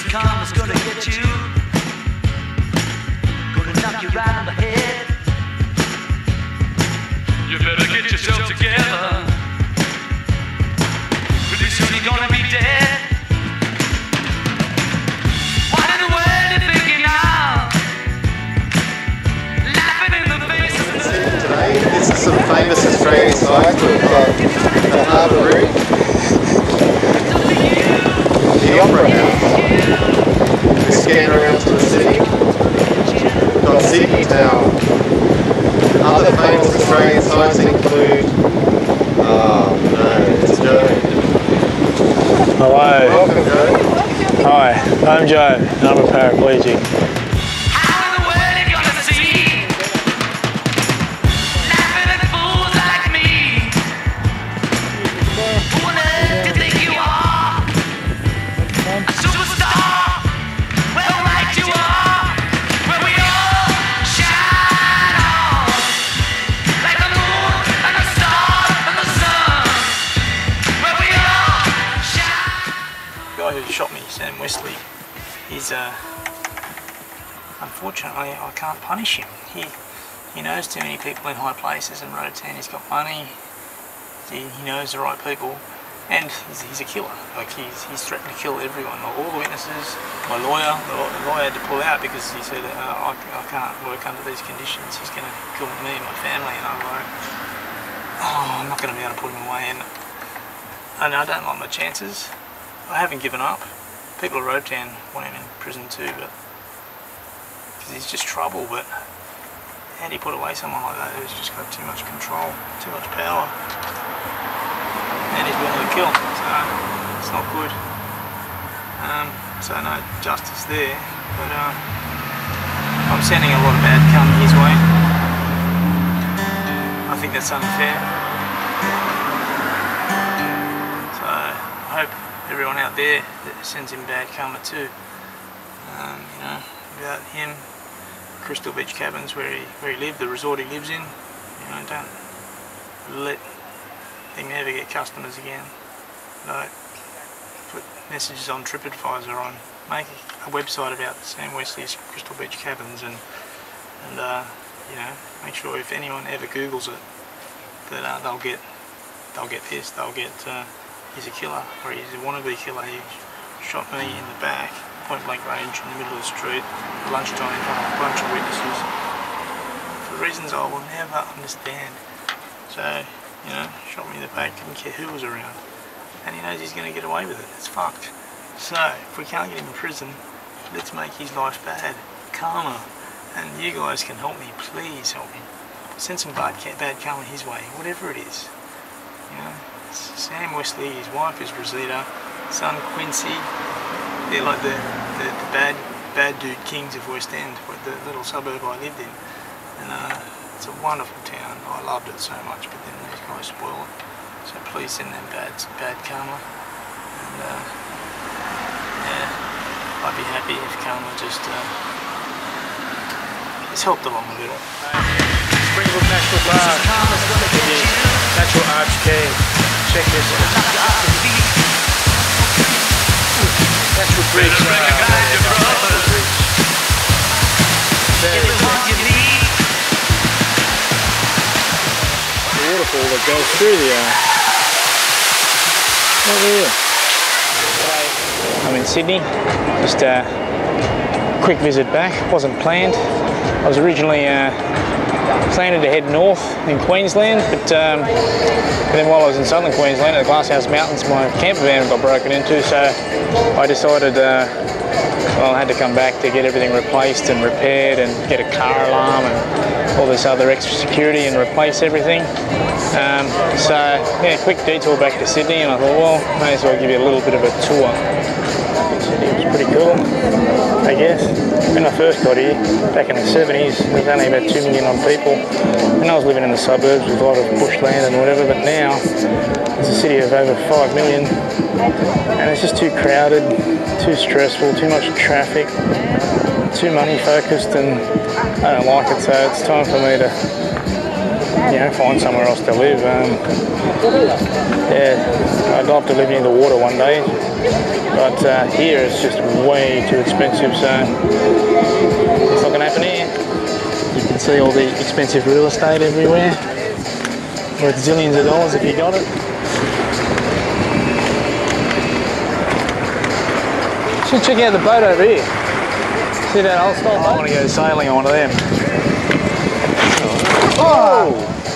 karma's gonna get you, gonna knock you right on the head. You better get yourself together, pretty soon you're gonna be dead. What in the world are you thinking now? Laughing in the face of the today. This is some famous Australian sites. We've got the Harbour Room, the Opera House, we're scanning around to the city, we've got Sydney Tower. Other famous Australian sites include, it's Joe. Hello. Welcome, Joe. Hi, I'm Joe and I'm a paraplegic. how in the world are you gonna see? Laughing at fools like me. Who on earth do you think you are? A superstar? Well, right you are. Where we all shine on, like the moon and the stars and the sun. Where we all shine. The guy who shot me, Sam Wesley, he's unfortunately I can't punish him. He knows too many people in high places in Rotan. He's got money, he knows the right people, and he's a killer. Like he's threatened to kill everyone. Like all the witnesses, my lawyer, the lawyer had to pull out because he said I can't work under these conditions. He's going to kill me and my family. And I'm like, oh, I'm not going to be able to put him away. And I don't like my chances. I haven't given up. People at Rotan want him in prison too, but because he's just trouble. But how do you put away someone like that who's just got too much control, too much power, and he's willing to kill? So it's not good. So no justice there. But I'm sending a lot of bad karma his way. I think that's unfair. So I hope everyone out there that sends him bad karma too. You know, without him, Crystal Beach Cabins where he lived, the resort he lives in, you know, don't let him ever get customers again. Like, put messages on TripAdvisor on, make a website about Sam Wesley's Crystal Beach Cabins, and you know, make sure if anyone ever Googles it, that they'll get pissed. They'll get he's a killer, or he's a wannabe killer. He shot me in the back, point blank range, in the middle of the street, at lunchtime in front of a bunch of witnesses, for reasons I will never understand. So, you know, shot me in the back, didn't care who was around, and he knows he's going to get away with it. It's fucked. So, if we can't get him in prison, let's make his life bad. Karma. And you guys can help me, please help me. Send some bad karma his way, whatever it is. You know, Sam Wesley, his wife is Rosita, son Quincy. They're like the bad dude kings of West End, the little suburb I lived in. And it's a wonderful town. I loved it so much, but then these guys spoil it. So please send them bad karma. And yeah, I'd be happy if karma just it's helped along a little. Springbrook National Park, natural arch cave. Check this out. Natural bridge. The waterfall that goes through the over here. I'm in Sydney. Just a quick visit back. Wasn't planned. I was originally planning to head north in Queensland, but then while I was in southern Queensland at the Glasshouse Mountains, my camper van got broken into, so I decided well, I had to come back to get everything replaced and repaired and get a car alarm and all this other extra security and replace everything. So yeah, quick detour back to Sydney, and I thought, well, may as well give you a little bit of a tour. Sydney was pretty cool, I guess. When I first got here, back in the 70s, there was only about 2 million odd people, and I was living in the suburbs with a lot of bushland and whatever, but now it's a city of over 5 million, and it's just too crowded, too stressful, too much traffic, too money focused, and I don't like it. So it's time for me to you know, find somewhere else to live. Yeah, I'd love to live near the water one day, but here it's just way too expensive, so it's not going to happen here. You can see all the expensive real estate everywhere, worth zillions of dollars if you got it. Should check out the boat over here. See that old style boat? I want to go sailing on one of them. Oh!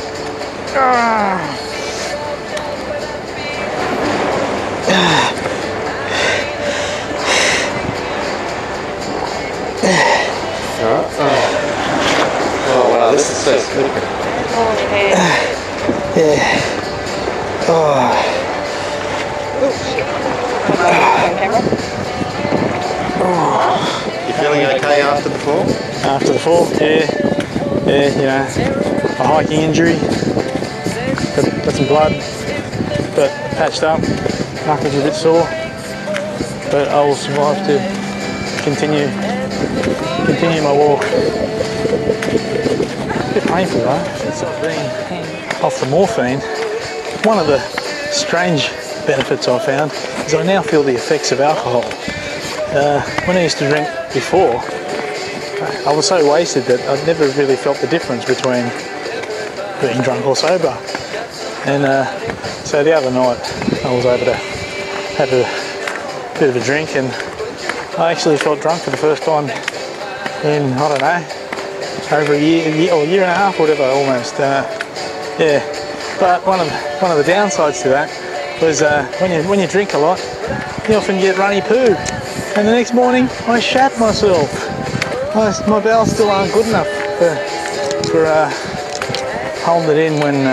Oh wow, this is so slick. Yeah. Oh. You feeling okay after the fall? After the fall, yeah, you know, a hiking injury, got some blood, but patched up, knuckles a bit sore, but I will survive to continue my walk. A bit painful though, since I've been off the morphine. One of the strange benefits I found is I now feel the effects of alcohol. When I used to drink before, I was so wasted that I'd never really felt the difference between being drunk or sober. And so the other night I was able to have a bit of a drink, and I actually felt drunk for the first time in, I don't know, over a year or a year and a half, whatever, almost. Yeah, but one of the downsides to that was when you drink a lot, you often get runny poo. And the next morning, I shat myself. My bowels still aren't good enough for holding it in when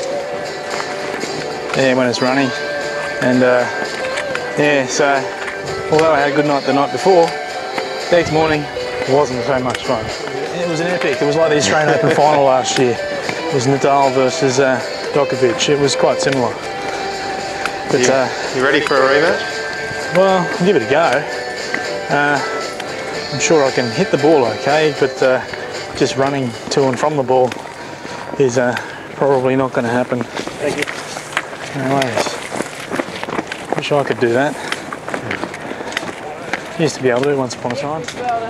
it's runny. And yeah, so although I had a good night the night before, the next morning it wasn't so much fun. It was an epic. It was like the Australian Open final last year. It was Nadal versus Djokovic. It was quite similar. But you ready for a rematch? Well, I'll give it a go. I'm sure I can hit the ball okay, but just running to and from the ball is probably not going to happen. Thank you. No worries. Wish I could do that. Used to be able to once upon a time.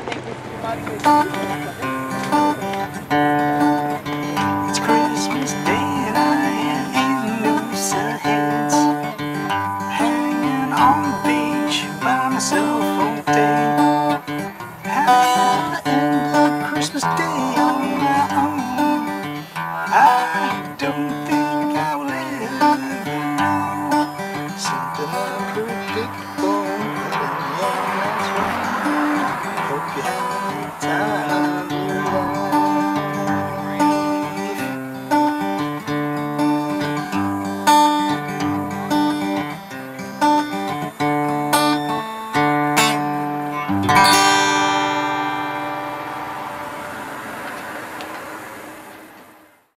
It's Christmas Day and I am in Noosa Heads, hanging on the beach by myself all day. How to end a Christmas Day on my own, I don't think I will ever